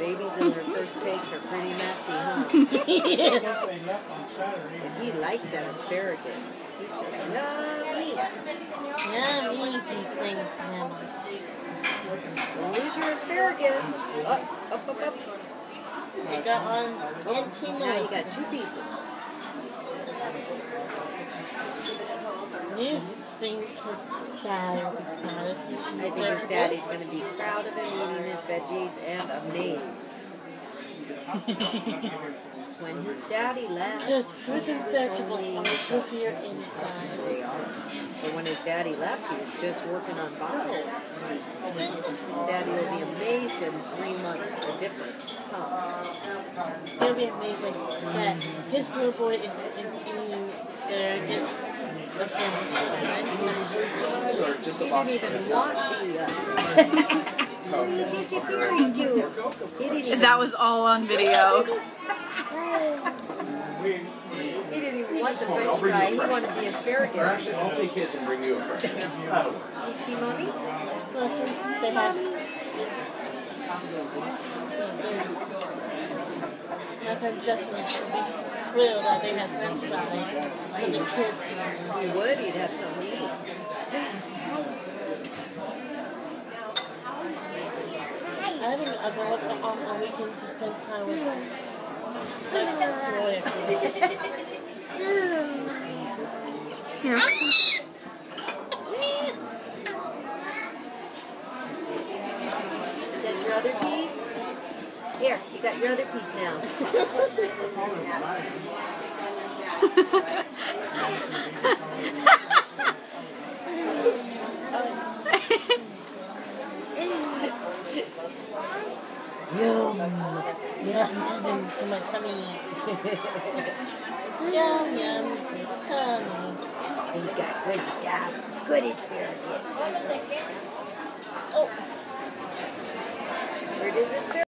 Babies in their first cakes are pretty messy, huh? And he likes that asparagus. He says, yummy. Yummy, these things, Mama. Don't lose your asparagus. Up, up, up, up. I got on 18 Now you got 2 pieces. You think his dad will be proud of him? I think his daddy's going to be proud of him eating his veggies and amazed. It's when his daddy left. Because fruits and vegetables are healthier inside. They are. But when his daddy left, he was just working on bottles. Daddy will be amazed in 3 months the difference. Huh? He'll be amazed that his little boy is eating asparagus. He didn't even want the he disappearing to him. That was all on video. He didn't even want the french fry. He wanted the asparagus. Actually, I'll take his and bring you a fresh one. That'll work. You see, Mommy? Well, since they have... My friend Justin would be thrilled that they had french fries for the kids. He would. He'd have something to eat. I think I'll go on a weekend to spend time with them. Here. Is that your other piece? Here, you got your other piece now. Yum! Yum, yum, to my tummy. Yum, yum, tummy. He's got good stuff. Good asparagus. Oh. Where does this